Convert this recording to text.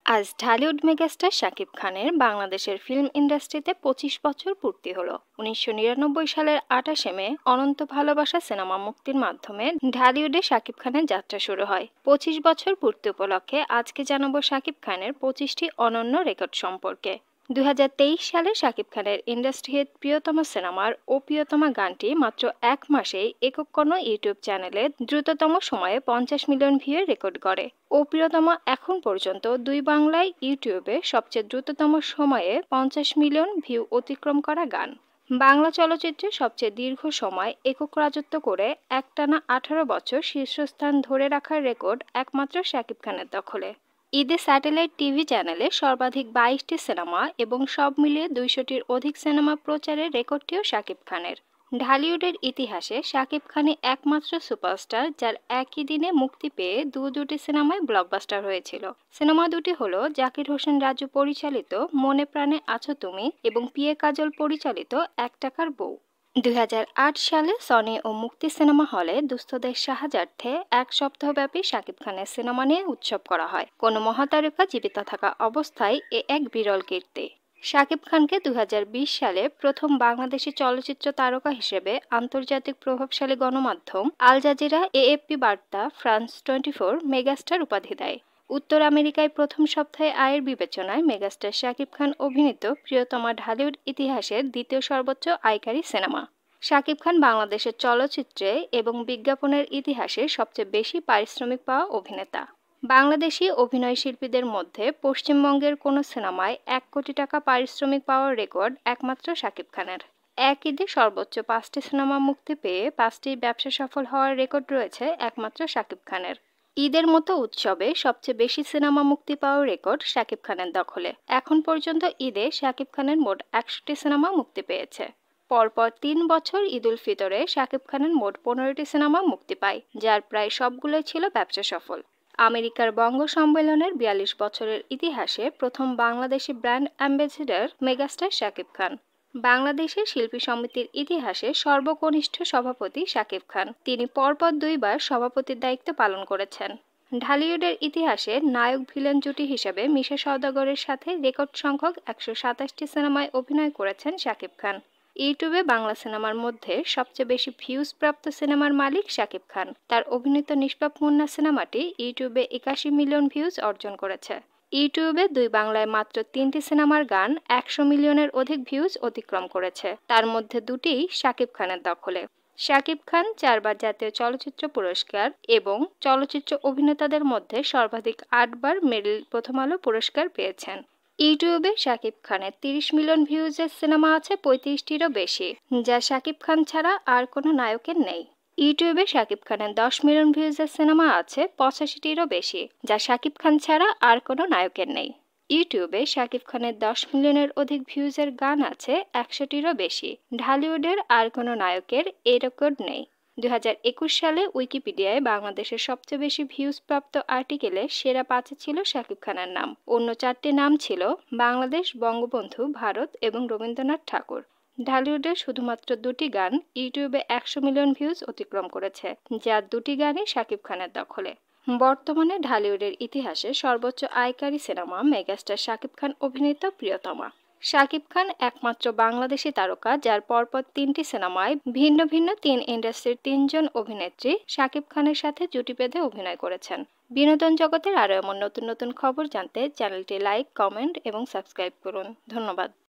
আজ ঢালিউড মেগাস্টার শাকিব খানের বাংলাদেশের ফিল্ম ইন্ডাস্ট্রিতে ২৫ বছর পূর্তি হলো। ১৯৯৯ সালের ২৮শে মে অনন্ত ভালোবাসা সিনেমা মুক্তির মাধ্যমে ঢালিউডে শাকিব খানের যাত্রা শুরু হয়। ২৫ বছর পূর্তি উপলক্ষে আজকে জানাবো শাকিব খানের ২৫টি অনন্য রেকর্ড সম্পর্কে। ২০২৩ সালে শাকিব খানের ইন্ডাস্ট্রি হিট প্রিয়তমা সিনেমার ও প্রিয়তমা গানটি মাত্র এক মাসেই একক কোনো ইউটিউব চ্যানেলে দ্রুততম সময়ে ৫০ মিলিয়ন ভিউয়ের রেকর্ড করে। ও প্রিয়তমা এখন পর্যন্ত দুই বাংলায় ইউটিউবে সবচেয়ে দ্রুততম সময়ে ৫০ মিলিয়ন ভিউ অতিক্রম করা গান। বাংলা চলচ্চিত্রে সবচেয়ে দীর্ঘ সময় একক রাজত্ব করে একটানা ১৮ বছর শীর্ষস্থান ধরে রাখার রেকর্ড একমাত্র শাকিব খানের দখলে। ঈদে স্যাটেলাইট টিভি চ্যানেলে সর্বাধিক ২২টি সিনেমা এবং সব মিলিয়ে ২০০টির অধিক সিনেমা প্রচারের রেকর্ডটিও শাকিব খানের। ঢালিউডের ইতিহাসে শাকিব খানই একমাত্র সুপারস্টার যার একই দিনে মুক্তি পেয়ে দুটি সিনেমায় ব্লকবাস্টার হয়েছিল। সিনেমা দুটি হলো জাকির হোসেন রাজু পরিচালিত মনে প্রাণে আছো তুমি এবং পিয়ে কাজল পরিচালিত এক টাকার বউ। ২০০৮ সালে সনি ও মুক্তি সিনেমা হলে দুস্থদের সাহায্যার্থে এক সপ্তাহব্যাপী শাকিব খানের সিনেমা নিয়ে উৎসব করা হয়। কোনো মহাতারকা জীবিত থাকা অবস্থায় এক বিরল কীর্তি। শাকিব খানকে ২০২০ সালে প্রথম বাংলাদেশি চলচ্চিত্র তারকা হিসেবে আন্তর্জাতিক প্রভাবশালী গণমাধ্যম আল জাজিরা, এএফপি বার্তা, ফ্রান্স 24 মেগাস্টার উপাধি দেয়। উত্তর আমেরিকায় প্রথম সপ্তাহে আয়ের বিবেচনায় মেগাস্টার শাকিব খান অভিনীত প্রিয়তমা ঢালিউড ইতিহাসের দ্বিতীয় সর্বোচ্চ আয়কারী সিনেমা। শাকিব খান বাংলাদেশের চলচ্চিত্রে এবং বিজ্ঞাপনের ইতিহাসে সবচেয়ে বেশি পারিশ্রমিক পাওয়া অভিনেতা। বাংলাদেশি অভিনয় শিল্পীদের মধ্যে পশ্চিমবঙ্গের কোনো সিনেমায় ১ কোটি টাকা পারিশ্রমিক পাওয়ার রেকর্ড একমাত্র শাকিব খানের। এক ঈদে সর্বোচ্চ ৫টি সিনেমা মুক্তি পেয়ে ৫টি ব্যবসা সফল হওয়ার রেকর্ড রয়েছে একমাত্র শাকিব খানের। ঈদের মতো উৎসবে সবচেয়ে বেশি সিনেমা মুক্তি পাওয়ার রেকর্ড শাকিব খানের দখলে। এখন পর্যন্ত ঈদে শাকিব খানের মোট ১০০টি সিনেমা মুক্তি পেয়েছে। পরপর ৩ বছর ঈদ উল ফিতরে শাকিব খানের মোট ১৫টি সিনেমা মুক্তি পায়, যার প্রায় সবগুলোই ছিল ব্যবসা সফল। আমেরিকার বঙ্গ সম্মেলনের ৪২ বছরের ইতিহাসে প্রথম Bangladeshi brand ambassador megastar Shakib Khan. বাংলাদেশের শিল্পী সমিতির ইতিহাসে সর্বকনিষ্ঠ সভাপতি শাকিব খান। তিনি পরপর ২ বার সভাপতির দায়িত্ব পালন করেছেন। ঢালিউডের ইতিহাসে নায়ক ভিলেন জুটি হিসেবে মিশা সওদাগরের সাথে রেকর্ড সংখ্যক ১২৭টি সিনেমায় অভিনয় করেছেন শাকিব খান। ইউটিউবে বাংলা সিনেমার মধ্যে সবচেয়ে বেশি ভিউজ প্রাপ্ত সিনেমার মালিক শাকিব খান। তার অভিনীত নিষ্পাপ মুন্না সিনেমাটি ইউটিউবে ৮১ মিলিয়ন ভিউজ অর্জন করেছে। ইউটিউবে দুই বাংলায় মাত্র ৩টি সিনেমার গান ১০০ মিলিয়নের অধিক ভিউজ অতিক্রম করেছে, তার মধ্যে দুটিই শাকিব খানের দখলে। শাকিব খান ৪ বার জাতীয় চলচ্চিত্র পুরস্কার এবং চলচ্চিত্র অভিনেতাদের মধ্যে সর্বাধিক ৮ বার মেরিল প্রথম আলো পুরস্কার পেয়েছেন। ইউটিউবে শাকিব খানের ৩০ মিলিয়ন ভিউজের সিনেমা আছে ৩৫টিরও বেশি, যা শাকিব খান ছাড়া আর কোনো নায়কের নেই। ইউটিউবে শাকিব খানের ১০ মিলিয়ন ভিউজের সিনেমা আছে ৮৫টিরও বেশি, যা শাকিব খান ছাড়া আর কোনো নায়কের নেই। ইউটিউবে শাকিব খানের ১০ মিলিয়নের অধিক ভিউজের গান আছে ১০০টিরও বেশি। ঢালিউডের আর কোনো নায়কের এই রেকর্ড নেই। ২০২১ সালে উইকিপিডিয়ায় বাংলাদেশের সবচেয়ে বেশি ভিউজ প্রাপ্ত আর্টিকেলে সেরা ৫-এ ছিল শাকিব খানের নাম। অন্য ৪টি নাম ছিল বাংলাদেশ, বঙ্গবন্ধু, ভারত এবং রবীন্দ্রনাথ ঠাকুর। ঢালিউডের শুধুমাত্র ২টি গান ইউটিউবে ১০০ মিলিয়ন ভিউজ অতিক্রম করেছে, যার ২টি গানই শাকিব খানের দখলে। বর্তমানে ঢালিউডের ইতিহাসে সর্বোচ্চ আয়কারী সিনেমা মেগাস্টার শাকিব খান অভিনীত প্রিয়তমা। শাকিব খান একমাত্র বাংলাদেশি তারকা যার পরপর ৩টি সিনেমায় ভিন্ন ভিন্ন ৩ ইন্ডাস্ট্রির ৩ জন অভিনেত্রী শাকিব খানের সাথে জুটি বেঁধে অভিনয় করেছেন। বিনোদন জগতের আরও এমন নতুন নতুন খবর জানতে চ্যানেলটি লাইক, কমেন্ট এবং সাবস্ক্রাইব করুন। ধন্যবাদ।